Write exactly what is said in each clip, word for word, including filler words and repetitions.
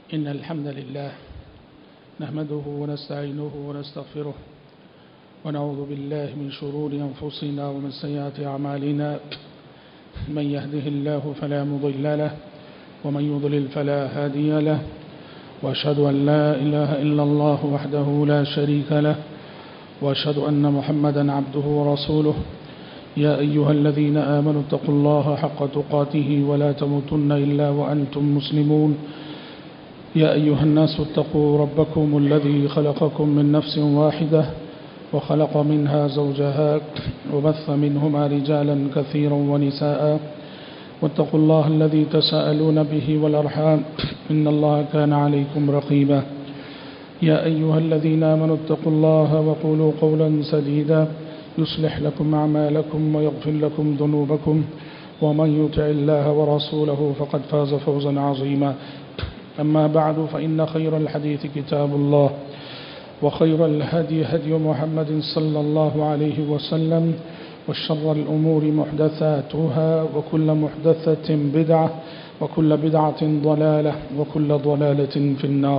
إن الحمد لله نحمده ونستعينه ونستغفره ونعوذ بالله من شرور أنفسنا ومن سيئات أعمالنا من يهده الله فلا مضل له ومن يضلل فلا هادي له وأشهد أن لا إله إلا الله وحده لا شريك له وأشهد أن محمدا عبده ورسوله يا أيها الذين آمنوا اتقوا الله حق تقاته ولا تموتن إلا وأنتم مسلمون يا أيها الناس اتقوا ربكم الذي خلقكم من نفس واحدة وخلق منها زوجها وبث منهما رجالا كثيرا ونساء واتقوا الله الذي تساءلون به والأرحام إن الله كان عليكم رقيبا يا أيها الذين آمنوا اتقوا الله وقولوا قولا سديدا يصلح لكم أعمالكم ويغفر لكم ذنوبكم ومن يطع الله ورسوله فقد فاز فوزا عظيما أما بعد فإن خير الحديث كتاب الله وخير الهدي هدي محمد صلى الله عليه وسلم وشر الأمور محدثاتها وكل محدثة بدعة وكل بدعة ضلالة وكل ضلالة في النار.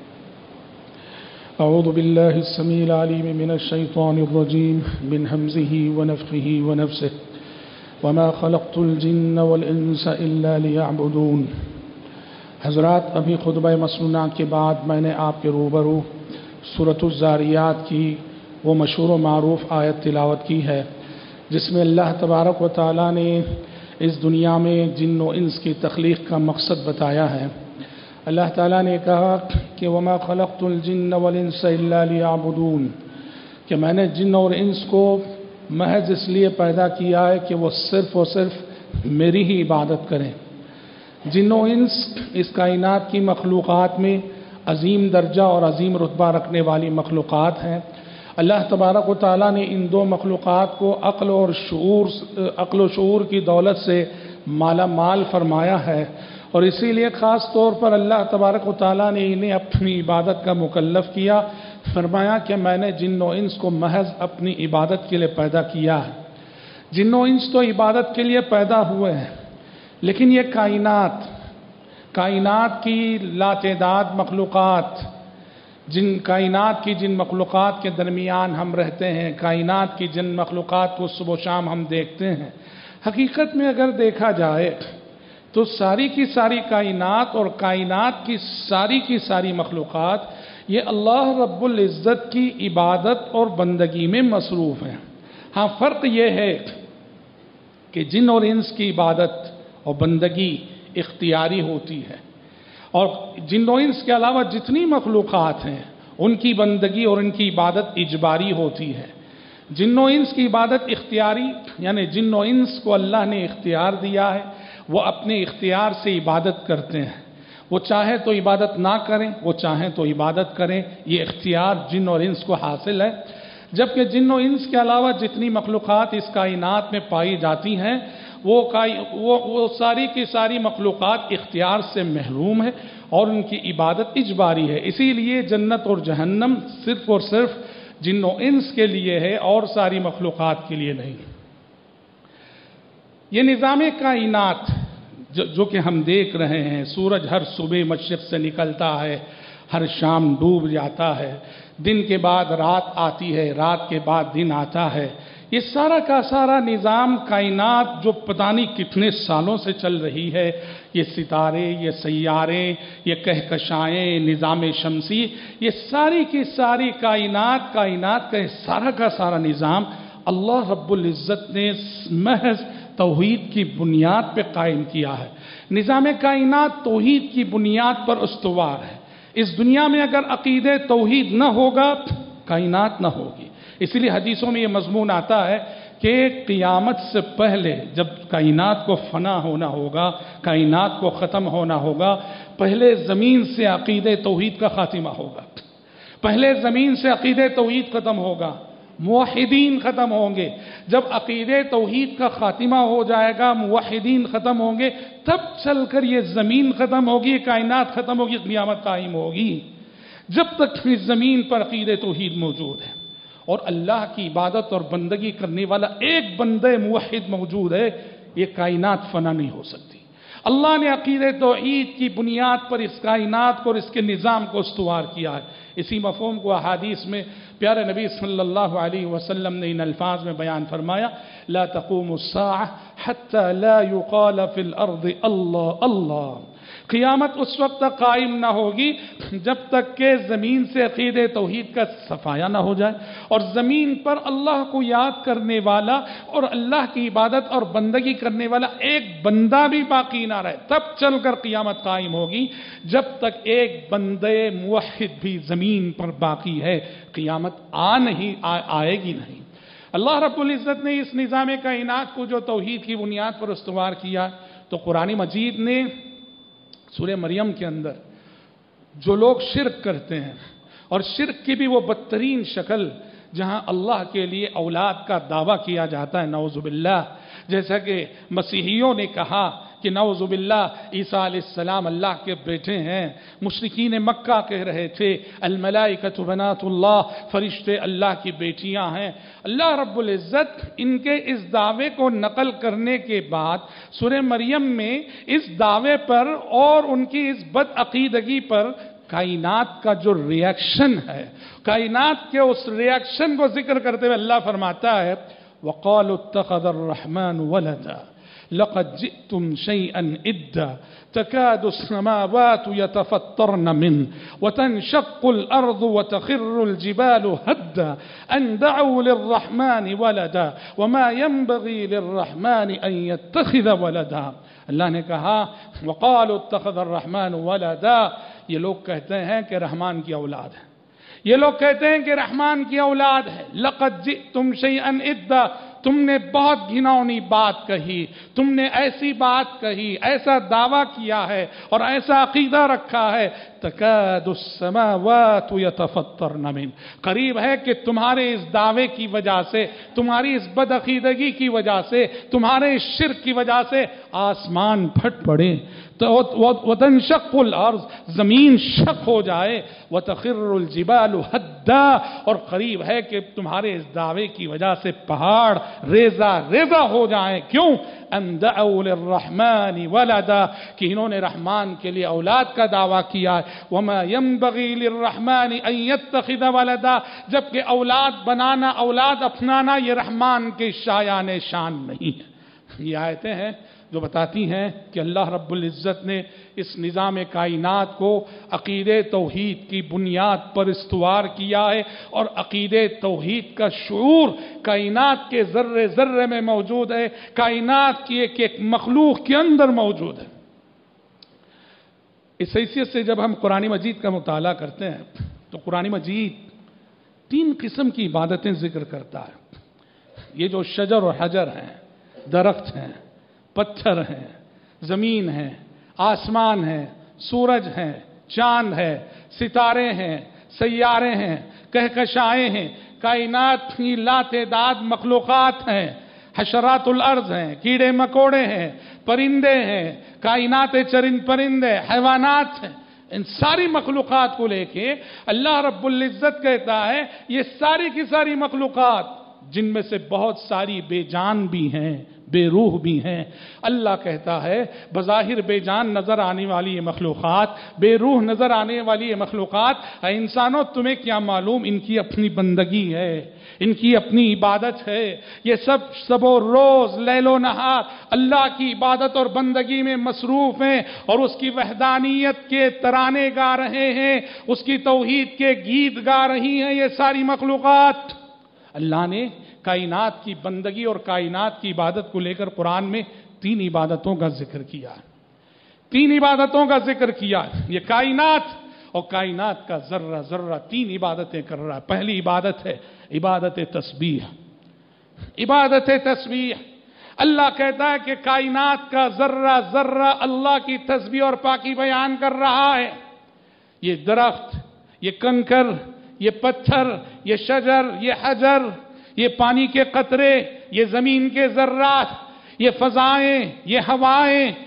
أعوذ بالله السميع العليم من الشيطان الرجيم من همزه ونفخه ونفسه وما خلقت الجن والإنس إلا ليعبدون. حضرات، ابھی خطبہ مسنونہ کے بعد میں نے آپ کے روبرو سورۃ الذاریات کی وہ مشہور و معروف آیت تلاوت کی ہے جس میں اللہ تبارک و تعالیٰ نے اس دنیا میں جن و انس کی تخلیق کا مقصد بتایا ہے. اللہ تعالیٰ نے کہا کہ وما خلقت الجن والانس الا لیعبدون، کہ میں نے جن اور انس کو محض اس لیے پیدا کیا ہے کہ وہ صرف اور صرف میری ہی عبادت کریں. جن و انس اس کائنات کی مخلوقات میں عظیم درجہ اور عظیم رتبہ رکھنے والی مخلوقات ہیں. اللہ تبارک و تعالیٰ نے ان دو مخلوقات کو عقل اور شعور عقل و شعور کی دولت سے مالا مال فرمایا ہے، اور اسی لیے خاص طور پر اللہ تبارک و تعالیٰ نے انہیں اپنی عبادت کا مکلف کیا. فرمایا کہ میں نے جن و انس کو محض اپنی عبادت کے لیے پیدا کیا ہے. جن و انس تو عبادت کے لیے پیدا ہوئے ہیں، لیکن یہ کائنات کائنات کی لاتعداد مخلوقات جن کائنات کی جن مخلوقات کے درمیان ہم رہتے ہیں، کائنات کی جن مخلوقات کو صبح و شام ہم دیکھتے ہیں، حقیقت میں اگر دیکھا جائے تو ساری کی ساری کائنات اور کائنات کی ساری کی ساری مخلوقات یہ اللہ رب العزت کی عبادت اور بندگی میں مصروف ہیں. ہاں، فرق یہ ہے کہ جن اور انس کی عبادت اور بندگی اختیاری ہوتی ہے، اور جن و انس کے علاوہ جتنی مخلوقات ہیں ان کی بندگی اور ان کی عبادت اجباری ہوتی ہے. جن و انس کی عبادت اختیاری، یعنی جن و انس کو اللہ نے اختیار دیا ہے، وہ اپنے اختیار سے عبادت کرتے ہیں. وہ چاہے تو عبادت نہ کریں، وہ چاہیں تو عبادت کریں، یہ اختیار جن اور انس کو حاصل ہے. جبکہ جن و انس کے علاوہ جتنی مخلوقات اس کائنات میں پائی جاتی ہیں وہ وہ وہ ساری کی ساری مخلوقات اختیار سے محروم ہے اور ان کی عبادت اجباری ہے. اسی لیے جنت اور جہنم صرف اور صرف جن و انس کے لیے ہے اور ساری مخلوقات کے لیے نہیں. یہ نظام کائنات جو, جو کہ ہم دیکھ رہے ہیں، سورج ہر صبح مشرق سے نکلتا ہے، ہر شام ڈوب جاتا ہے، دن کے بعد رات آتی ہے، رات کے بعد دن آتا ہے، یہ سارا کا سارا نظام کائنات جو پتہ نہیں کتنے سالوں سے چل رہی ہے، یہ ستارے، یہ سیارے، یہ کہکشائیں، نظام شمسی، یہ ساری کی ساری کائنات کائنات کا یہ سارا کا سارا نظام اللہ رب العزت نے محض توحید کی بنیاد پہ قائم کیا ہے. نظام کائنات توحید کی بنیاد پر استوار ہے. اس دنیا میں اگر عقیدہ توحید نہ ہوگا کائنات نہ ہوگی. اسی لیے حدیثوں میں یہ مضمون آتا ہے کہ قیامت سے پہلے جب کائنات کو فنا ہونا ہوگا، کائنات کو ختم ہونا ہوگا، پہلے زمین سے عقیدہ توحید کا خاتمہ ہوگا. پہلے زمین سے عقیدہ توحید ختم ہوگا، موحدین ختم ہوں گے. جب عقیدہ توحید کا خاتمہ ہو جائے گا، موحدین ختم ہوں گے، تب چل کر یہ زمین ختم ہوگی، کائنات ختم ہوگی، قیامت قائم ہوگی. جب تک اس زمین پر عقیدہ توحید موجود ہے اور اللہ کی عبادت اور بندگی کرنے والا ایک بندہ موحد موجود ہے، یہ کائنات فنا نہیں ہو سکتی. اللہ نے عقیدہ توحید کی بنیاد پر اس کائنات کو اور اس کے نظام کو استوار کیا ہے۔ اسی مفہوم کو احادیث میں پیارے نبی صلی اللہ علیہ وسلم نے ان الفاظ میں بیان فرمایا، لا تقوم الساعة حتى لا يقال في الارض اللہ اللہ۔ قیامت اس وقت تک قائم نہ ہوگی جب تک کہ زمین سے عقیدہ توحید کا صفایا نہ ہو جائے اور زمین پر اللہ کو یاد کرنے والا اور اللہ کی عبادت اور بندگی کرنے والا ایک بندہ بھی باقی نہ رہے، تب چل کر قیامت قائم ہوگی۔ جب تک ایک بندے موحد بھی زمین پر باقی ہے قیامت آ نہیں آئے گی نہیں۔ اللہ رب العزت نے اس نظام کائنات کو جو توحید کی بنیاد پر استوار کیا تو قرآن مجید نے سورہ مریم کے اندر جو لوگ شرک کرتے ہیں اور شرک کی بھی وہ بدترین شکل جہاں اللہ کے لیے اولاد کا دعویٰ کیا جاتا ہے، نعوذ باللہ، جیسا کہ مسیحیوں نے کہا کہ نعوذ باللہ عیسیٰ علیہ السلام اللہ کے بیٹے ہیں، مشرکین مکہ کہہ رہے تھے الملائکۃ بنات اللہ، فرشتے اللہ کی بیٹیاں ہیں۔ اللہ رب العزت ان کے اس دعوے کو نقل کرنے کے بعد سورہ مریم میں اس دعوے پر اور ان کی اس بد عقیدگی پر کائنات کا جو ریاکشن ہے، کائنات کے اس ریاکشن کو ذکر کرتے ہوئے اللہ فرماتا ہے وَقَالُوا اتَّخَذَ الرَّحْمَنُ وَلَدًا لَقَدْ جِئْتُمْ شَيْئًا إِدًّا تَكَادُ السَّمَاوَاتُ يَتَفَطَّرْنَ مِنْهُ وَتَنشَقُّ الْأَرْضُ وَتَخِرُّ الْجِبَالُ هَدًّا أَنْ دَعُوا لِلرَّحْمَنِ وَلَدًا وَمَا يَنبَغِي لِلرَّحْمَنِ أَنْ يَتَّخِذَ وَلَدًا۔ اللہ نے کہا وَقَالُوا اتَّخَذَ الرَّحْمَنُ وَلَدًا، یہ لوگ کہتے ہیں کہ رحمان کی اولاد ہے، یہ لوگ کہتے ہیں کہ رحمان کی اولاد ہے۔ لَقَدْ جِئْتُمْ شَيْئًا إِدًّا، تم نے بہت گھناؤنی بات کہی، تم نے ایسی بات کہی، ایسا دعویٰ کیا ہے اور ایسا عقیدہ رکھا ہے تکاد السماوات یتفطرن من، قریب ہے کہ تمہارے اس دعوے کی وجہ سے، تمہاری اس بد عقیدگی کی وجہ سے، تمہارے اس شرک کی وجہ سے آسمان پھٹ پڑے، وتنشق الارض، زمین شق ہو جائے، وتخر الجبال ہدا، اور قریب ہے کہ تمہارے اس دعوے کی وجہ سے پہاڑ ریزہ ریزہ ہو جائیں۔ کیوں؟ ان دعوا للرحمن ولدا، کہ انہوں نے رحمان کے لیے اولاد کا دعویٰ کیا ہے۔ وما ينبغي للرحمن ان يتخذ ولدا، جبکہ اولاد بنانا، اولاد اپنانا یہ رحمان کے شایان شان نہیں ہے۔ یہ آیتیں ہیں جو بتاتی ہیں کہ اللہ رب العزت نے اس نظام کائنات کو عقیدہ توحید کی بنیاد پر استوار کیا ہے، اور عقیدہ توحید کا شعور کائنات کے ذرے ذرے میں موجود ہے، کائنات کی ایک ایک مخلوق کے اندر موجود ہے۔ اس حیثیت سے جب ہم قرآن مجید کا مطالعہ کرتے ہیں تو قرآن مجید تین قسم کی عبادتیں ذکر کرتا ہے۔ یہ جو شجر اور حجر ہیں، درخت ہیں، پتھر ہیں، زمین ہے، آسمان ہے، سورج ہے، چاند ہے، ستارے ہیں، سیارے ہیں، کہکشائیں ہیں، کائنات کی لاتعداد مخلوقات ہیں، حشرات الارض ہیں، کیڑے مکوڑے ہیں، پرندے ہیں، کائنات چرند پرندے، حیوانات ہیں، ان ساری مخلوقات کو لے کے اللہ رب العزت کہتا ہے یہ ساری کی ساری مخلوقات، جن میں سے بہت ساری بے جان بھی ہیں، بے روح بھی ہیں، اللہ کہتا ہے بظاہر بے جان نظر آنے والی یہ مخلوقات، بے روح نظر آنے والی یہ مخلوقات، اے انسانوں تمہیں کیا معلوم ان کی اپنی بندگی ہے، ان کی اپنی عبادت ہے، یہ سب سب و روز لیل و نہار اللہ کی عبادت اور بندگی میں مصروف ہیں اور اس کی وحدانیت کے ترانے گا رہے ہیں، اس کی توحید کے گیت گا رہی ہیں یہ ساری مخلوقات۔ اللہ نے کائنات کی بندگی اور کائنات کی عبادت کو لے کر قرآن میں تین عبادتوں کا ذکر کیا، تین عبادتوں کا ذکر کیا۔ یہ کائنات اور کائنات کا ذرہ ذرہ تین عبادتیں کر رہا ہے۔ پہلی عبادت ہے عبادت تسبیح، عبادت تسبیح۔ اللہ کہتا ہے کہ کائنات کا ذرہ ذرہ اللہ کی تسبیح اور پاکی بیان کر رہا ہے۔ یہ درخت، یہ کنکر، یہ پتھر، یہ شجر، یہ حجر، یہ پانی کے قطرے، یہ زمین کے ذرات، یہ فضائیں، یہ ہوائیں،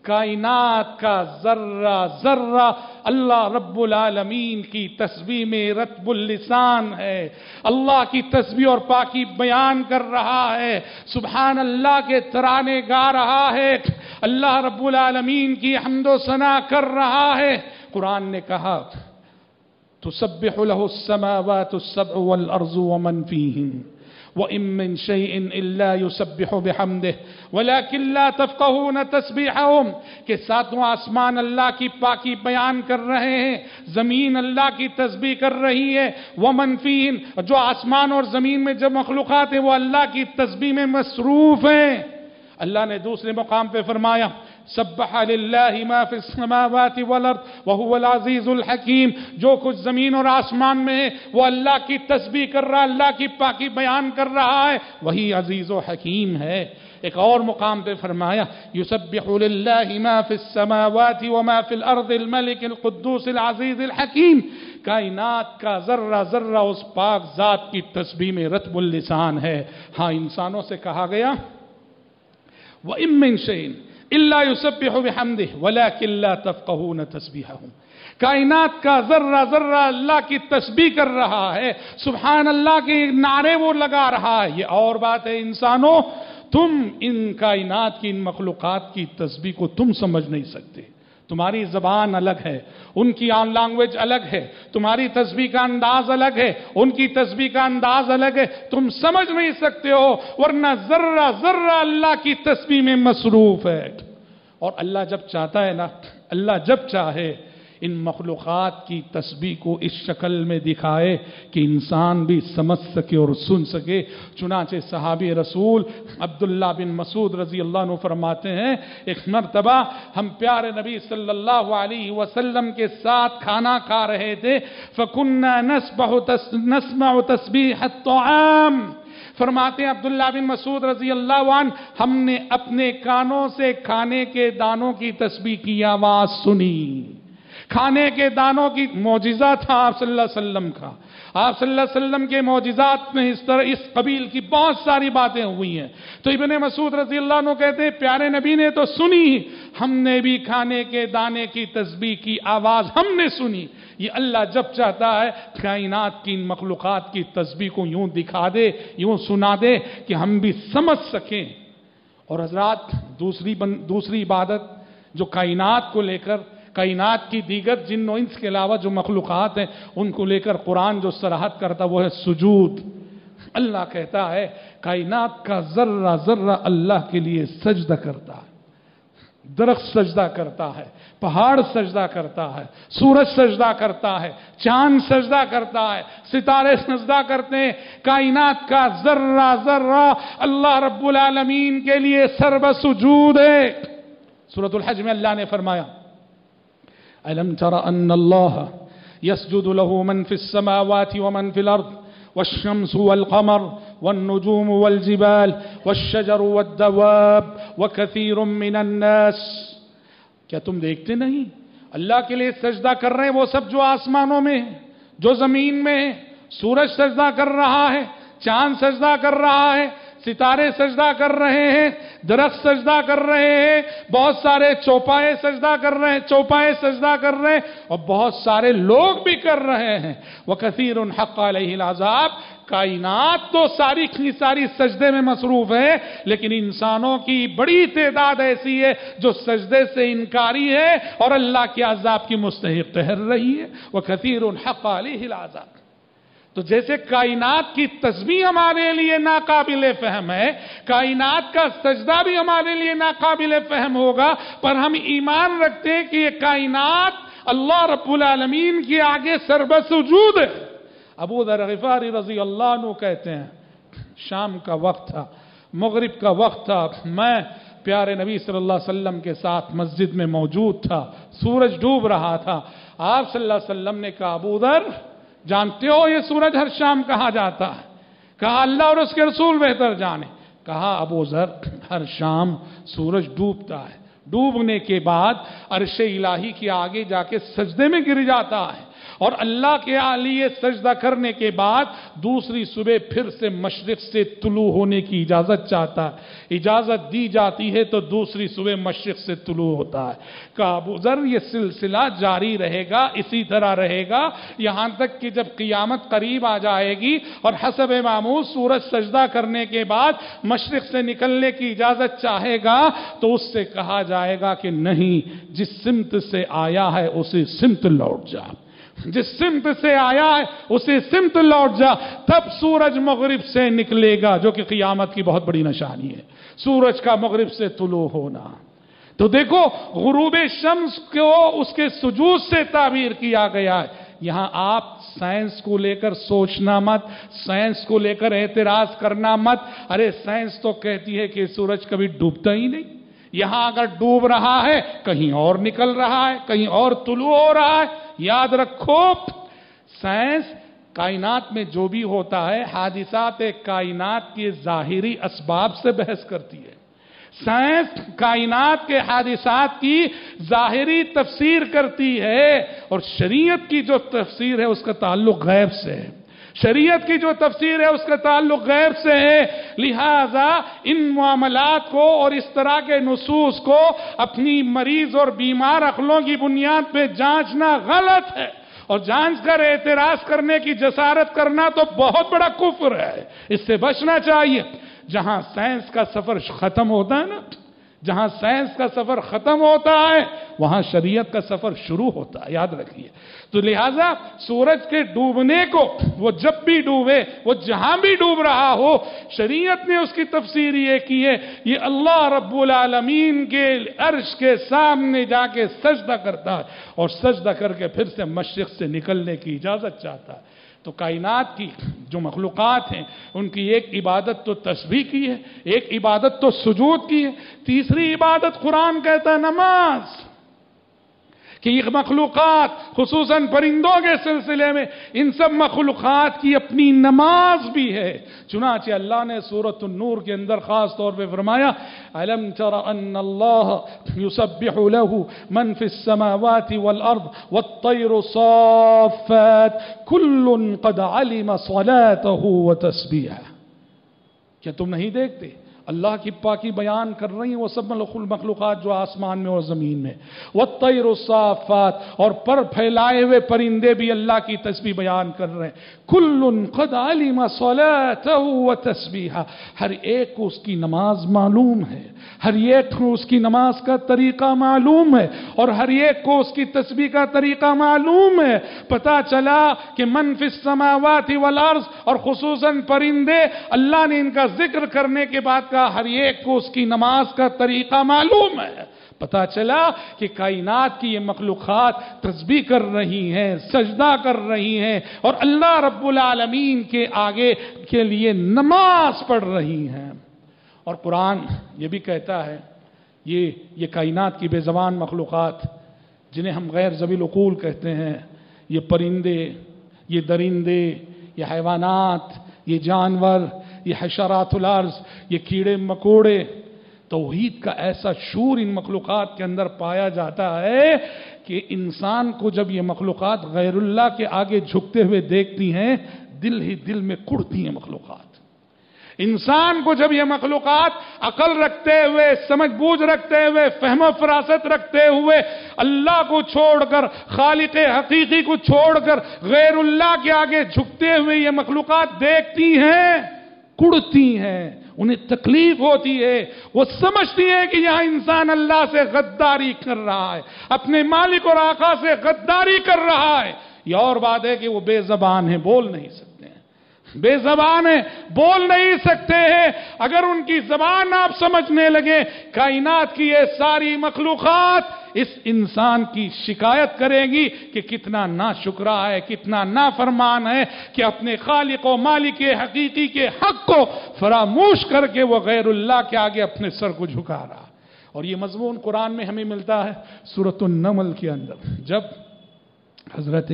کائنات کا ذرہ ذرہ اللہ رب العالمین کی تسبیح میں رطب اللسان ہے، اللہ کی تسبیح اور پاکی بیان کر رہا ہے، سبحان اللہ کے ترانے گا رہا ہے، اللہ رب العالمین کی حمد و ثنا کر رہا ہے۔ قرآن نے کہا تسبح له السماوات السبع والارض ومن فيهن وَإِن مِّن شَيْءٍ إِلَّا يُسَبِّحُ بِحَمْدِهِ وَلَكِن لَّا تَفْقَهُونَ تَسْبِيحَهُمْ کہ ساتواں آسمان اللہ کی پاکی بیان کر رہے ہیں، زمین اللہ کی تسبیح کر رہی ہے، وَمَن فِيهِن جو آسمان اور زمین میں جو مخلوقات ہیں وہ اللہ کی تسبیح میں مصروف ہیں۔ اللہ نے دوسرے مقام پہ فرمایا سبح للہ ما فی السماوات والارض وهو العزیز الحکیم، جو کچھ زمین اور آسمان میں ہے وہ اللہ کی تسبیح کر رہا ہے، اللہ کی پاکی بیان کر رہا ہے، وہی عزیز و حکیم ہے۔ ایک اور مقام پہ فرمایا یسبح للہ ما فی السماوات وما فی الارض الملک القدوس العزیز الحکیم، کائنات کا ذرہ ذرہ اس پاک ذات کی تسبیح میں رطب اللسان ہے۔ ہاں انسانوں سے کہا گیا وَإِن مِّن شَيْءٍ إِلَّا يُسَبِّحُ بِحَمْدِهِ وَلَكِن لَّا تَفْقَهُونَ تَسْبِيحَهُمْ، کائنات کا ذرہ ذرہ اللہ کی تسبیح کر رہا ہے، سبحان اللہ کے نعرے وہ لگا رہا ہے۔ یہ اور بات ہے انسانوں، تم ان کائنات کی ان مخلوقات کی تسبیح کو تم سمجھ نہیں سکتے، تمہاری زبان الگ ہے، ان کی آن لینگویج الگ ہے، تمہاری تسبیح کا انداز الگ ہے، ان کی تسبیح کا انداز الگ ہے، تم سمجھ نہیں سکتے ہو، ورنہ ذرہ ذرہ اللہ کی تسبیح میں مصروف ہے۔ اور اللہ جب چاہتا ہے نا، اللہ جب چاہے ان مخلوقات کی تسبیح کو اس شکل میں دکھائے کہ انسان بھی سمجھ سکے اور سن سکے۔ چنانچہ صحابی رسول عبداللہ بن مسعود رضی اللہ عنہ فرماتے ہیں ایک مرتبہ ہم پیارے نبی صلی اللہ علیہ وسلم کے ساتھ کھانا کھا رہے تھے، فَكُنَّا نَسْمَعُ تَسْبِيحَ الطَّعَامِ، فرماتے ہیں عبداللہ بن مسعود رضی اللہ عنہ ہم نے اپنے کانوں سے کھانے کے دانوں کی تسبیح کی آواز سنی۔ کھانے کے دانوں کی معجزہ تھا آپ صلی اللہ علیہ وسلم کا، آپ صلی اللہ علیہ وسلم کے معجزات میں اس طرح اس قبیل کی بہت ساری باتیں ہوئی ہیں۔ تو ابن مسعود رضی اللہ عنہ کہتے ہیں پیارے نبی نے تو سنی، ہم نے بھی کھانے کے دانے کی تسبیح کی آواز ہم نے سنی۔ یہ اللہ جب چاہتا ہے کائنات کی ان مخلوقات کی تسبیح کو یوں دکھا دے، یوں سنا دے کہ ہم بھی سمجھ سکیں۔ اور حضرات دوسری بن دوسری عبادت جو کائنات کو لے کر، کائنات کی دیگر جن و انس کے علاوہ جو مخلوقات ہیں ان کو لے کر قرآن جو صراحت کرتا وہ ہے سجود۔ اللہ کہتا ہے کائنات کا ذرہ ذرہ اللہ کے لیے سجدہ کرتا ہے، درخت سجدہ کرتا ہے، پہاڑ سجدہ کرتا ہے، سورج سجدہ کرتا ہے، چاند سجدہ کرتا ہے، ستارے سجدہ کرتے ہیں، کائنات کا ذرہ ذرہ اللہ رب العالمین کے لیے سرب سجود ہے۔ سورۃ الحج میں اللہ نے فرمایا أَلَمْ تَرَ أَنَّ اللَّهَ يَسْجُدُ لَهُ مَنْ فِي السَّمَاوَاتِ وَمَنْ فِي الْأَرْضِ وَالشَّمْسُ وَالْقَمَرُ وَالنُّجُومُ وَالْجِبَالُ وَالشَّجَرُ وَالدَّوَابُ وَكَثِيرٌ مِّنَ النَّاسِ، کیا تم دیکھتے نہیں اللہ کے لیے سجدہ کر رہے ہیں وہ سب جو آسمانوں میں ہیں، جو زمین میں ہیں، سورج سجدہ کر رہا ہے، چاند سجدہ کر رہا ہے، ستارے سجدہ کر رہے ہیں، درخت سجدہ کر رہے ہیں، بہت سارے چوپائے سجدہ کر رہے ہیں، چوپائے سجدہ کر رہے ہیں، اور بہت سارے لوگ بھی کر رہے ہیں۔ وَكَثِيرٌ حَقَّ عَلَيْهِ الْعَذَابُ، کائنات تو ساری کی ساری سجدے میں مصروف ہے، لیکن انسانوں کی بڑی تعداد ایسی ہے جو سجدے سے انکاری ہے اور اللہ کے عذاب کی مستحق ٹھہر رہی ہے۔ وَكَثِيرٌ حَقَّ عَلَيْهِ الْعَذَابُ۔ تو جیسے کائنات کی تسبیح ہمارے لیے ناقابل فہم ہے، کائنات کا سجدہ بھی ہمارے لیے ناقابل فہم ہوگا، پر ہم ایمان رکھتے ہیں کہ یہ کائنات اللہ رب العالمین کے آگے سرب سجود ہے۔ ابو ذر غفاری رضی اللہ عنہ کہتے ہیں شام کا وقت تھا، مغرب کا وقت تھا، میں پیارے نبی صلی اللہ علیہ وسلم کے ساتھ مسجد میں موجود تھا، سورج ڈوب رہا تھا۔ آپ صلی اللہ علیہ وسلم نے کہا ابو ذر جانتے ہو یہ سورج ہر شام کہاں جاتا ہے؟ کہا اللہ اور اس کے رسول بہتر جانے۔ کہا ابو ذر ہر شام سورج ڈوبتا ہے، ڈوبنے کے بعد عرش الہی کے آگے جا کے سجدے میں گر جاتا ہے، اور اللہ کے لیے سجدہ کرنے کے بعد دوسری صبح پھر سے مشرق سے طلوع ہونے کی اجازت چاہتا ہے، اجازت دی جاتی ہے تو دوسری صبح مشرق سے طلوع ہوتا ہے۔ کہا ابو ذر یہ سلسلہ جاری رہے گا، اسی طرح رہے گا یہاں تک کہ جب قیامت قریب آ جائے گی اور حسب معمول سورج سجدہ کرنے کے بعد مشرق سے نکلنے کی اجازت چاہے گا تو اس سے کہا جائے گا کہ نہیں، جس سمت سے آیا ہے اسی سمت لوٹ جا، جس سمت سے آیا ہے اسی سمت لوٹ جا۔ تب سورج مغرب سے نکلے گا، جو کہ قیامت کی بہت بڑی نشانی ہے، سورج کا مغرب سے طلوع ہونا۔ تو دیکھو غروب شمس کو اس کے سجود سے تعبیر کیا گیا ہے۔ یہاں آپ سائنس کو لے کر سوچنا مت، سائنس کو لے کر اعتراض کرنا مت، ارے سائنس تو کہتی ہے کہ سورج کبھی ڈوبتا ہی نہیں، یہاں اگر ڈوب رہا ہے کہیں اور نکل رہا ہے، کہیں اور طلوع ہو رہا ہے۔ یاد رکھو سائنس کائنات میں جو بھی ہوتا ہے حادثات کائنات کے ظاہری اسباب سے بحث کرتی ہے، سائنس کائنات کے حادثات کی ظاہری تفسیر کرتی ہے، اور شریعت کی جو تفسیر ہے اس کا تعلق غیب سے ہے، شریعت کی جو تفسیر ہے اس کا تعلق غیب سے ہے۔ لہذا ان معاملات کو اور اس طرح کے نصوص کو اپنی مریض اور بیمار عقلوں کی بنیاد پہ جانچنا غلط ہے، اور جانچ کر اعتراض کرنے کی جسارت کرنا تو بہت بڑا کفر ہے، اس سے بچنا چاہیے۔ جہاں سائنس کا سفر ختم ہوتا ہے نا، جہاں سائنس کا سفر ختم ہوتا ہے وہاں شریعت کا سفر شروع ہوتا ہے، یاد رکھیے۔ تو لہذا سورج کے ڈوبنے کو وہ جب بھی ڈوبے، وہ جہاں بھی ڈوب رہا ہو، شریعت نے اس کی تفسیر یہ کی ہے، یہ اللہ رب العالمین کے عرش کے سامنے جا کے سجدہ کرتا ہے اور سجدہ کر کے پھر سے مشرق سے نکلنے کی اجازت چاہتا ہے۔ تو کائنات کی جو مخلوقات ہیں ان کی ایک عبادت تو تسبیح کی ہے، ایک عبادت تو سجود کی ہے، تیسری عبادت قرآن کہتا ہے نماز، کہ یہ مخلوقات خصوصاً پرندوں کے سلسلے میں ان سب مخلوقات کی اپنی نماز بھی ہے۔ چنانچہ اللہ نے سورۃ النور کے اندر خاص طور پہ فرمایا أَلَمْ تَرَ أَنَّ اللَّهَ يُسَبِّحُ لَهُ مَنْ فِي السَّمَاوَاتِ وَالْأَرْضِ وَالطَّيْرُ صَافَّاتٍ كُلٌّ قَدْ عَلِمَ صَلَاتَهُ وَتَسْبِيحَهُ۔ کیا تم نہیں دیکھتے اللہ کی پاکی بیان کر رہی ہیں وہ سب مخلوقات جو آسمان میں اور زمین میں، والطیر الصافات، اور پر پھیلائے ہوئے پرندے بھی اللہ کی تسبیح بیان کر رہے ہیں۔ کل قد علم صلاته وتسبیحہ، ہر ایک کو اس کی نماز معلوم ہے، ہر ایک کو اس کی نماز کا طریقہ معلوم ہے، اور ہر ایک کو اس کی تسبیح کا طریقہ معلوم ہے۔ پتا چلا کہ من فی السماوات والارض، اور خصوصاً پرندے، اللہ نے ان کا ذکر کرنے کے بعد کا ہر ایک کو اس کی نماز کا طریقہ معلوم ہے۔ پتا چلا کہ کائنات کی یہ مخلوقات تسبیح کر رہی ہیں، سجدہ کر رہی ہیں، اور اللہ رب العالمین کے آگے کے لیے نماز پڑھ رہی ہیں۔ اور قرآن یہ بھی کہتا ہے یہ یہ کائنات کی بے زبان مخلوقات جنہیں ہم غیر ذوی العقول کہتے ہیں، یہ پرندے، یہ درندے، یہ حیوانات، یہ جانور، یہ حشرات الارض، یہ کیڑے مکوڑے، توحید کا ایسا شعور ان مخلوقات کے اندر پایا جاتا ہے کہ انسان کو جب یہ مخلوقات غیر اللہ کے آگے جھکتے ہوئے دیکھتی ہیں دل ہی دل میں کڑتی ہیں مخلوقات۔ انسان کو جب یہ مخلوقات عقل رکھتے ہوئے، سمجھ بوجھ رکھتے ہوئے، فہم و فراست رکھتے ہوئے، اللہ کو چھوڑ کر، خالق حقیقی کو چھوڑ کر غیر اللہ کے آگے جھکتے ہوئے یہ مخلوقات دیکھتی ہیں، کڑتی ہیں، انہیں تکلیف ہوتی ہے، وہ سمجھتی ہے کہ یہاں انسان اللہ سے غداری کر رہا ہے، اپنے مالک اور آقا سے غداری کر رہا ہے۔ یہ اور بات ہے کہ وہ بے زبان ہیں، بول نہیں سکتے ہیں، بے زبان ہیں، بول نہیں سکتے ہیں۔ اگر ان کی زبان آپ سمجھنے لگے، کائنات کی یہ ساری مخلوقات اس انسان کی شکایت کرے گی کہ کتنا ناشکرا ہے، کتنا نافرمان ہے، کہ اپنے خالق و مالک حقیقی کے حق کو فراموش کر کے وہ غیر اللہ کے آگے اپنے سر کو جھکا رہا۔ اور یہ مضمون قرآن میں ہمیں ملتا ہے سورۃ النمل کے اندر، جب حضرت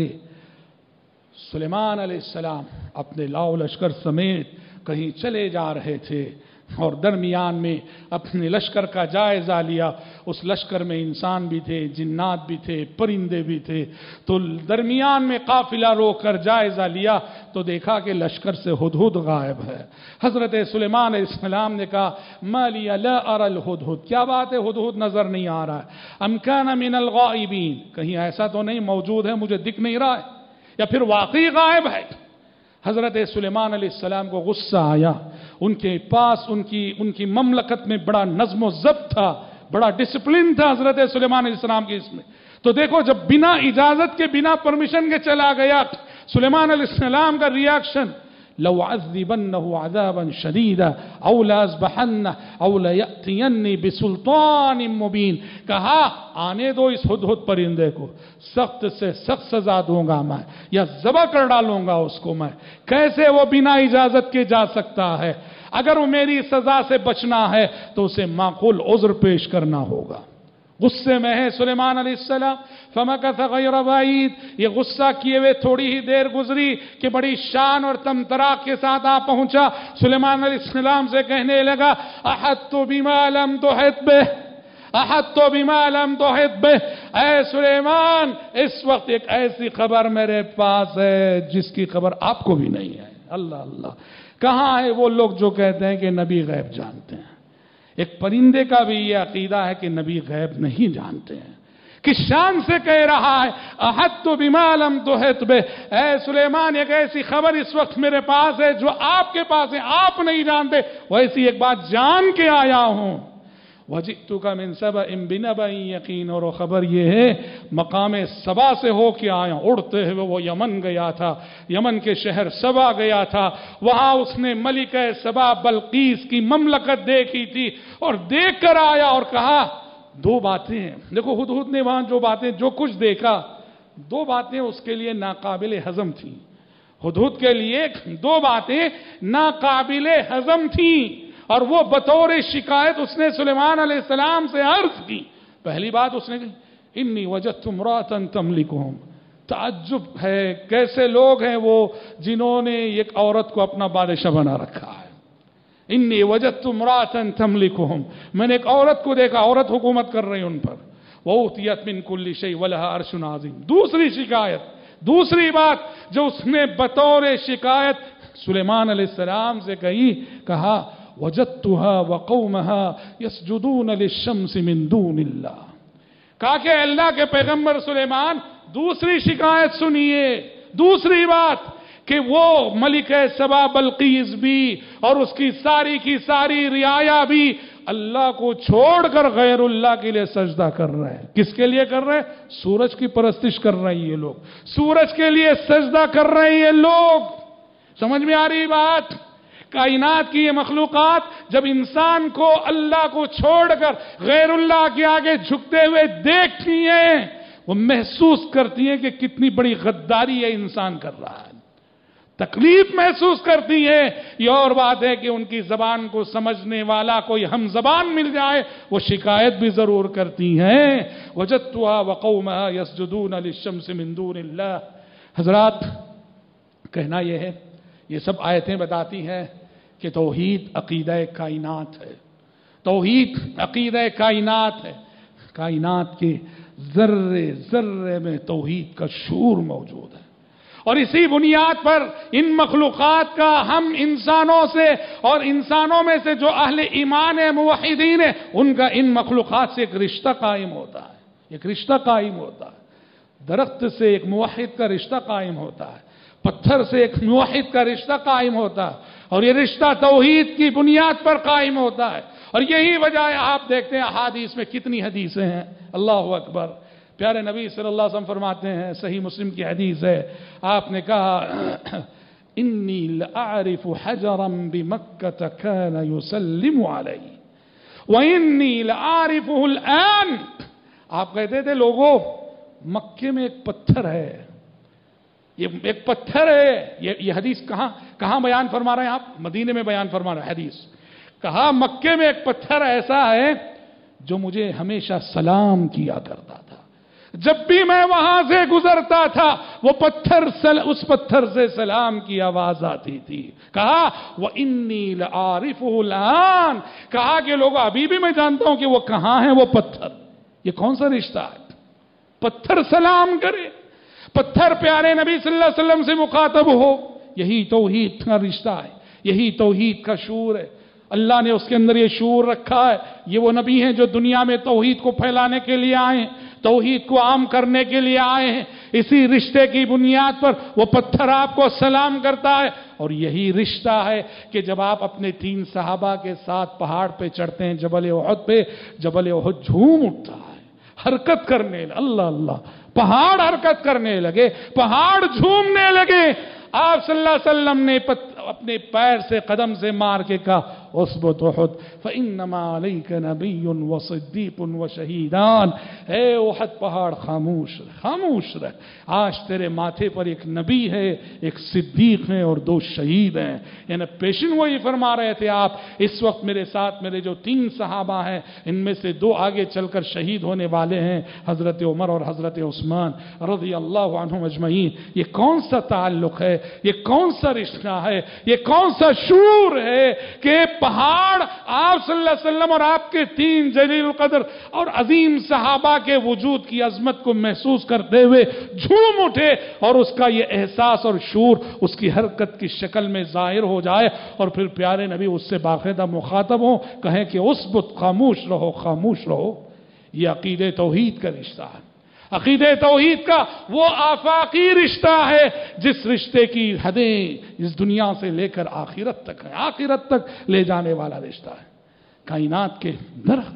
سلیمان علیہ السلام اپنے لاؤ لشکر سمیت کہیں چلے جا رہے تھے، اور درمیان میں اپنے لشکر کا جائزہ لیا. اس لشکر میں انسان بھی تھے، جنات بھی تھے، پرندے بھی تھے. تو درمیان میں قافلہ روک کر جائزہ لیا تو دیکھا کہ لشکر سے ہدہد غائب ہے. حضرت سلیمان علیہ السلام نے کہا ما لی لا اری الہدہد، کیا بات ہے ہدہد نظر نہیں آ رہا ہے؟ ام کان من الغائبین، کہیں ایسا تو نہیں موجود ہے مجھے دکھ نہیں رہا ہے، یا پھر واقعی غائب ہے؟ حضرت سلیمان علیہ السلام کو غصہ آیا. ان کے پاس ان کی ان کی مملکت میں بڑا نظم و ضبط تھا، بڑا ڈسپلن تھا حضرت سلیمان علیہ السلام کے اس میں. تو دیکھو جب بنا اجازت کے بنا پرمیشن کے چلا گیا سلیمان علیہ السلام کا ریاکشن لو عذبنه عذابا شدیدا او لاذبحنه او لیأتینی بسلطان مبین. کہا آنے دو اس ہدہد پرندے کو، سخت سے سخت سزا دوں گا میں، یا ذبح کر ڈالوں گا اس کو میں. کیسے وہ بنا اجازت کے جا سکتا ہے؟ اگر وہ میری سزا سے بچنا ہے تو اسے معقول عذر پیش کرنا ہوگا. غصے میں ہے سلیمان علیہ السلام. فمکث غیر بعید، یہ غصہ کیے ہوئے تھوڑی ہی دیر گزری کہ بڑی شان اور تمطراق کے ساتھ آ پہنچا. سلیمان علیہ السلام سے کہنے لگا احطت بما لم تحط بہ، احطت بما لم تحط بہ. اے سلیمان اس وقت ایک ایسی خبر میرے پاس ہے جس کی خبر آپ کو بھی نہیں ہے. اللہ اللہ، کہاں ہے وہ لوگ جو کہتے ہیں کہ نبی غیب جانتے ہیں؟ ایک پرندے کا بھی یہ عقیدہ ہے کہ نبی غیب نہیں جانتے ہیں. کس شان سے کہہ رہا ہے احطت بما لم تحط بہ. اے سلیمان ایک ایسی خبر اس وقت میرے پاس ہے جو آپ کے پاس ہے، آپ نہیں جانتے، ویسی ایک بات جان کے آیا ہوں. وجئتک من سبأ بنبأ یقین، اور خبر یہ ہے مقام سبا سے ہو کے آیا. اڑتے ہوئے وہ یمن گیا تھا، یمن کے شہر سبا گیا تھا. وہاں اس نے ملکہ سبا بلقیس کی مملکت دیکھی تھی اور دیکھ کر آیا اور کہا دو باتیں ہیں. دیکھو ہدہد نے وہاں جو باتیں جو کچھ دیکھا، دو باتیں اس کے لیے ناقابل ہضم تھیں. ہدہد کے لیے دو باتیں ناقابل ہضم تھیں اور وہ بطور شکایت اس نے سلیمان علیہ السلام سے عرض کی. پہلی بات اس نے کہی انی وجدت امرأۃ تملکہم. تعجب ہے کیسے لوگ ہیں وہ جنہوں نے ایک عورت کو اپنا بادشاہ بنا رکھا ہے. انی وجدت امرأۃ تملکہم، میں نے ایک عورت کو دیکھا، عورت حکومت کر رہی ان پر. وأوتیت من کل شیء ولہا عرش عظیم. دوسری شکایت، دوسری بات جو اس نے بطور شکایت سلیمان علیہ السلام سے کہی، کہا وجدتها وقومها يسجدون للشمس من دون اللہ. کہا کہ اللہ کے پیغمبر سلیمان دوسری شکایت سنیے، دوسری بات کہ وہ ملکہ سبا بلقیس بھی اور اس کی ساری کی ساری رعایا بھی اللہ کو چھوڑ کر غیر اللہ کے لیے سجدہ کر رہے ہیں. کس کے لیے کر رہے ہیں؟ سورج کی پرستش کر رہے ہیں یہ لوگ، سورج کے لیے سجدہ کر رہے ہیں یہ لوگ. سمجھ میں آ رہی بات؟ کائنات کی یہ مخلوقات جب انسان کو اللہ کو چھوڑ کر غیر اللہ کے آگے جھکتے ہوئے دیکھتی ہیں، وہ محسوس کرتی ہیں کہ کتنی بڑی غداری ہے انسان کر رہا ہے. تکلیف محسوس کرتی ہیں. یہ اور بات ہے کہ ان کی زبان کو سمجھنے والا کوئی ہم زبان مل جائے وہ شکایت بھی ضرور کرتی ہیں. وجدتها وقومها يسجدون للشمس من دون اللہ. حضرات کہنا یہ ہے، یہ سب آیتیں بتاتی ہیں کہ توحید عقیدہ کائنات ہے. توحید عقیدہ کائنات ہے. کائنات کے ذرے ذرے میں توحید کا شعور موجود ہے اور اسی بنیاد پر ان مخلوقات کا ہم انسانوں سے اور انسانوں میں سے جو اہل ایمان موحدین ہیں ان کا ان مخلوقات سے ایک رشتہ قائم ہوتا ہے. ایک رشتہ قائم ہوتا ہے. درخت سے ایک موحد کا رشتہ قائم ہوتا ہے، پتھر سے ایک موحد کا رشتہ قائم ہوتا ہے اور یہ رشتہ توحید کی بنیاد پر قائم ہوتا ہے. اور یہی وجہ ہے آپ دیکھتے ہیں احادیث میں کتنی حدیثیں ہیں. اللہ اکبر. پیارے نبی صلی اللہ علیہ وسلم فرماتے ہیں، صحیح مسلم کی حدیث ہے، آپ نے کہا انی لأعرف حجرا بمکہ کان یسلم علی وانی لأعرفه الآن. آپ کہتے تھے لوگوں مکے میں ایک پتھر ہے، یہ ایک پتھر ہے. یہ یہ حدیث کہاں کہاں بیان فرما رہے ہیں آپ؟ مدینے میں بیان فرما رہے ہیں حدیث. کہا مکے میں ایک پتھر ایسا ہے جو مجھے ہمیشہ سلام کیا کرتا تھا، جب بھی میں وہاں سے گزرتا تھا وہ پتھر سل اس پتھر سے سلام کی آواز آتی تھی. کہا وَإِنِّي لَعَارِفُهُ الْآن، کہا کہ لوگوں ابھی بھی میں جانتا ہوں کہ وہ کہاں ہے وہ پتھر. یہ کون سا رشتہ ہے؟ پتھر سلام کرے، پتھر پیارے نبی صلی اللہ علیہ وسلم سے مخاطب ہو. یہی توحید کا رشتہ ہے، یہی توحید کا شعور ہے. اللہ نے اس کے اندر یہ شعور رکھا ہے. یہ وہ نبی ہیں جو دنیا میں توحید کو پھیلانے کے لیے آئے ہیں، توحید کو عام کرنے کے لیے آئے ہیں. اسی رشتے کی بنیاد پر وہ پتھر آپ کو سلام کرتا ہے. اور یہی رشتہ ہے کہ جب آپ اپنے تین صحابہ کے ساتھ پہاڑ پہ چڑھتے ہیں، جبل احد پہ، جبل احد جھوم اٹھتا ہے، حرکت کرنے لگے. اللہ اللہ، پہاڑ حرکت کرنے لگے، پہاڑ جھومنے لگے. آپ صلی اللہ علیہ وسلم نے اپنے پیر سے قدم سے مار کے کہا اثبت احد فانما علیک نبی وصدیق وشہیدان. اے احد پہاڑ خاموش رہ، خاموش رہ. آج تیرے ماتھے پر ایک نبی ہے، ایک صدیق ہے اور دو شہید ہیں. یعنی پیشن وہی فرما رہے تھے آپ، اس وقت میرے ساتھ میرے جو تین صحابہ ہیں ان میں سے دو آگے چل کر شہید ہونے والے ہیں، حضرت عمر اور حضرت عثمان رضی اللہ عنہم اجمعین. یہ کون سا تعلق ہے، یہ کون سا رشتہ ہے، یہ کون سا شعور ہے کہ پہاڑ آپ صلی اللہ علیہ وسلم اور آپ کے تین جلیل القدر اور عظیم صحابہ کے وجود کی عظمت کو محسوس کرتے ہوئے جھوم اٹھے اور اس کا یہ احساس اور شعور اس کی حرکت کی شکل میں ظاہر ہو جائے اور پھر پیارے نبی اس سے باقاعدہ مخاطب ہوں، کہیں کہ اثبت، خاموش رہو، خاموش رہو. یہ عقیدہ توحید کا رشتہ ہے. عقیدہ توحید کا وہ آفاقی رشتہ ہے جس رشتے کی حدیں اس دنیا سے لے کر آخرت تک ہے، آخرت تک لے جانے والا رشتہ ہے. کائنات کے درخت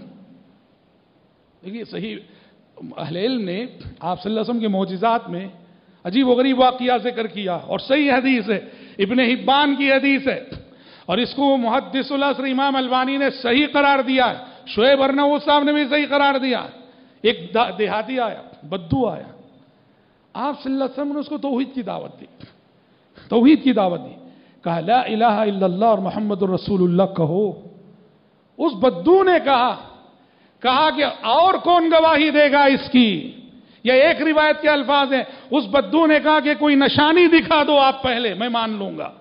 دیکھیے، صحیح اہل علم نے آپ صلی اللہ علیہ وسلم کے معجزات میں عجیب و غریب واقعہ ذکر کیا اور صحیح حدیث ہے، ابن حبان کی حدیث ہے اور اس کو محدث العصر امام البانی نے صحیح قرار دیا ہے. شعیب ارناؤوط صاحب نے بھی صحیح قرار دیا. ایک دیہاتی آیا، بدو آیا، آپ صلی اللہ علیہ وسلم نے اس کو توحید کی دعوت دی، توحید کی دعوت دی. کہا لا الہ الا اللہ اور محمد الرسول اللہ کہو. اس بدو نے کہا کہا کہ اور کون گواہی دے گا اس کی؟ یہ ایک روایت کے الفاظ ہیں. اس بدو نے کہا کہ کوئی نشانی دکھا دو آپ پہلے، میں مان لوں گا.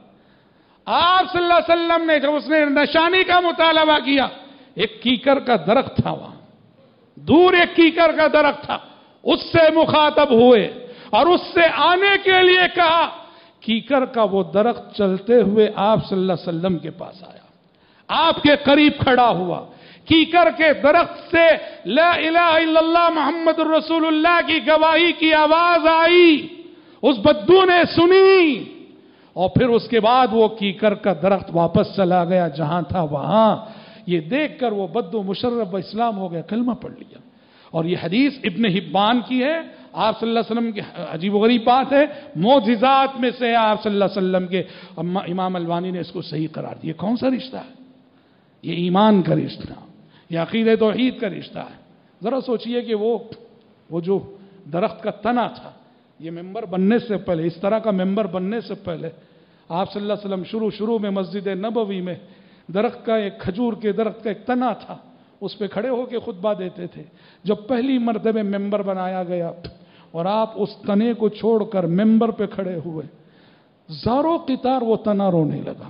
آپ صلی اللہ علیہ وسلم نے جب اس نے نشانی کا مطالبہ کیا، ایک کیکر کا درخت تھا وہاں، دور ایک کیکر کا درخت تھا، اس سے مخاطب ہوئے اور اس سے آنے کے لیے کہا. کیکر کا وہ درخت چلتے ہوئے آپ صلی اللہ علیہ وسلم کے پاس آیا، آپ کے قریب کھڑا ہوا. کیکر کے درخت سے لا الہ الا اللہ محمد الرسول اللہ کی گواہی کی آواز آئی. اس بدو نے سنی اور پھر اس کے بعد وہ کیکر کا درخت واپس چلا گیا جہاں تھا وہاں. یہ دیکھ کر وہ بدو مشرف اسلام ہو گیا، کلمہ پڑھ لیا. اور یہ حدیث ابن حبان کی ہے. آپ صلی اللہ علیہ وسلم کی عجیب و غریب بات ہے، معجزات میں سے آپ صلی اللہ علیہ وسلم کے امام البانی نے اس کو صحیح قرار دیا. کون سا رشتہ ہے؟ یہ ایمان کا رشتہ، یہ عقیدہ توحید کا رشتہ ہے. ذرا سوچئے کہ وہ وہ جو درخت کا تنا تھا، یہ ممبر بننے سے پہلے، اس طرح کا ممبر بننے سے پہلے آپ صلی اللہ علیہ وسلم شروع شروع میں مسجد نبوی میں درخت کا ایک کھجور کے درخت کا ایک تنا تھا، اس پہ کھڑے ہو کے خطبہ دیتے تھے. جب پہلی مرتبہ ممبر بنایا گیا اور آپ اس تنے کو چھوڑ کر ممبر پہ کھڑے ہوئے، زاروں قطار وہ تنا رونے لگا.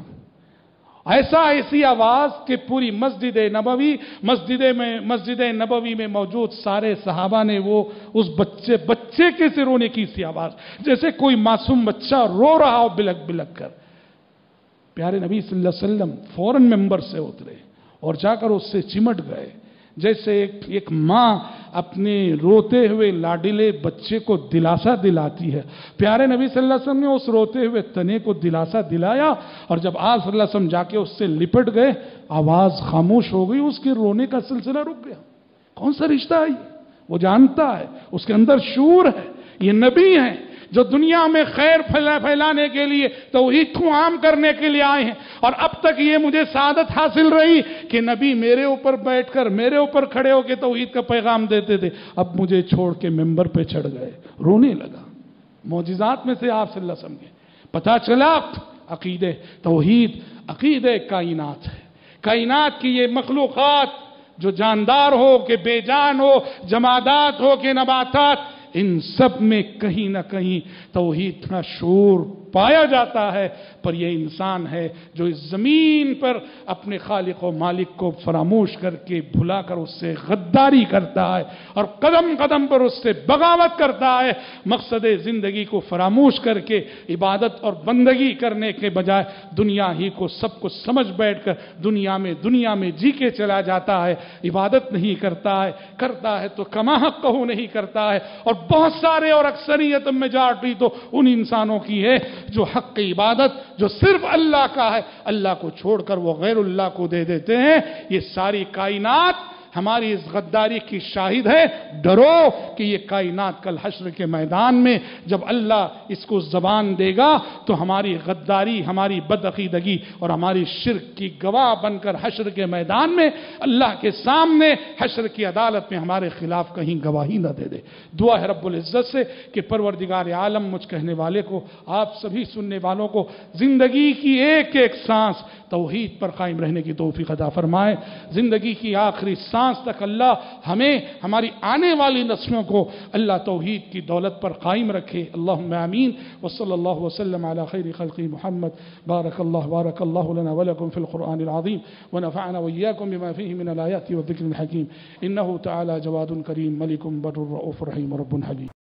ایسا ایسی آواز کہ پوری مسجد نبوی مسجد میں مسجد نبوی میں موجود سارے صحابہ نے وہ اس بچے بچے کے سے رونے کی سی آواز، جیسے کوئی معصوم بچہ رو رہا ہو بلک بلک کر. پیارے نبی صلی اللہ علیہ وسلم فوراً ممبر سے اترے اور جا کر اس سے چمٹ گئے، جیسے ایک ایک ماں اپنے روتے ہوئے لاڈلے بچے کو دلاسا دلاتی ہے. پیارے نبی صلی اللہ علیہ وسلم نے اس روتے ہوئے تنے کو دلاسا دلایا اور جب آپ صلی اللہ علیہ وسلم جا کے اس سے لپٹ گئے، آواز خاموش ہو گئی، اس کے رونے کا سلسلہ رک گیا. کون سا رشتہ ہے؟ وہ جانتا ہے، اس کے اندر شعور ہے. یہ نبی ہیں جو دنیا میں خیر پھیلانے کے لیے، توحید کو عام کرنے کے لیے آئے ہیں. اور اب تک یہ مجھے سعادت حاصل رہی کہ نبی میرے اوپر بیٹھ کر میرے اوپر کھڑے ہو کے توحید کا پیغام دیتے تھے، اب مجھے چھوڑ کے ممبر پہ چڑھ گئے، رونے لگا. معجزات میں سے آپ صلی اللہ علیہ وسلم کے پتہ چلا عقیدہ توحید عقیدہ کائنات ہے. کائنات کی یہ مخلوقات جو جاندار ہو کہ بے جان ہو، جمادات ہو کہ نباتات، ان سب میں کہیں نہ کہیں توحید کا شعور پایا جاتا ہے۔ پر یہ انسان ہے جو اس زمین پر اپنے خالق و مالک کو فراموش کر کے بھلا کر اس سے غداری کرتا ہے اور قدم قدم پر اس سے بغاوت کرتا ہے۔ مقصد زندگی کو فراموش کر کے عبادت اور بندگی کرنے کے بجائے دنیا ہی کو سب کچھ سمجھ بیٹھ کر دنیا میں دنیا میں جی کے چلا جاتا ہے، عبادت نہیں کرتا ہے، کرتا ہے تو کما حق کہو نہیں کرتا ہے۔ اور بہت سارے اور اکثریت میجارٹی تو ان انسانوں کی ہے جو حق عبادت جو صرف اللہ کا ہے، اللہ کو چھوڑ کر وہ غیر اللہ کو دے دیتے ہیں۔ یہ ساری کائنات ہماری اس غداری کی شاہد ہے۔ ڈرو کہ یہ کائنات کل حشر کے میدان میں جب اللہ اس کو زبان دے گا تو ہماری غداری، ہماری بدعقیدگی اور ہماری شرک کی گواہ بن کر حشر کے میدان میں اللہ کے سامنے حشر کی عدالت میں ہمارے خلاف کہیں گواہی نہ دے دے۔ دعا ہے رب العزت سے کہ پروردگار عالم مجھ کہنے والے کو، آپ سبھی سننے والوں کو زندگی کی ایک ایک سانس توحید پر قائم رہنے کی توفیق عطا فرمائے۔ زندگی کی آخری سانس تک اللہ ہمیں، ہماری آنے والی نسلوں کو اللہ توحید کی دولت پر قائم رکھے۔ اللہم آمین۔ وصلی اللہ وسلم علی خیر خلق محمد۔ بارک اللہ بارک اللہ لنا ولکم فی القرآن العظیم ونفعنا وإياكم بما فيه من الآيات والذکر الحکیم۔ انہ تعالی جواد کریم ملک بر رؤوف رحیم رب حلیم۔